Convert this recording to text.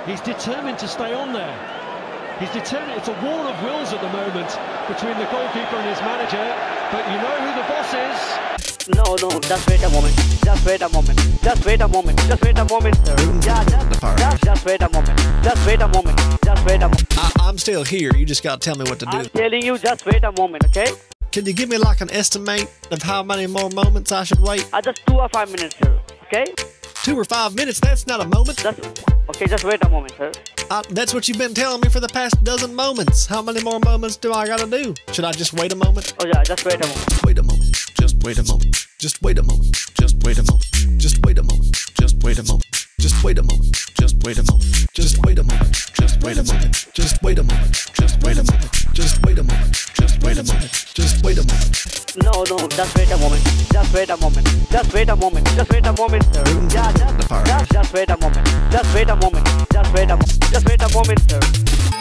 He's determined to stay on there. He's determined. It's a war of wills at the moment between the goalkeeper and his manager. But you know who the boss is. No, just wait a moment. Just wait a moment. Just wait a moment. Just wait a moment, sir. Yeah, just wait a moment. Just wait a moment. Just wait a moment. I'm still here. You just got to tell me what to do. I'm telling you, just wait a moment, okay? Can you give me like an estimate of how many more moments I should wait? Just 2 or 5 minutes, sir. Okay? 2 or 5 minutes? That's not a moment. Just wait a moment, sir. That's what you've been telling me for the past dozen moments. How many more moments do I gotta do? Should I just wait a moment? Oh yeah, just wait a moment. Wait a moment. Just wait a moment. Just wait a moment. Just wait a moment. Just wait a moment. Just wait a moment. Just wait a moment. Just wait a moment. Just wait a moment. Just wait a moment. Just wait a moment. Just wait a moment. Just wait a moment. Just wait a moment. Just wait a moment. No, just wait a moment. Just wait a moment. Just wait a moment. Just wait a moment, sir. Yeah, just wait a moment. Just wait a moment. Just wait a moment. Just wait a moment, sir.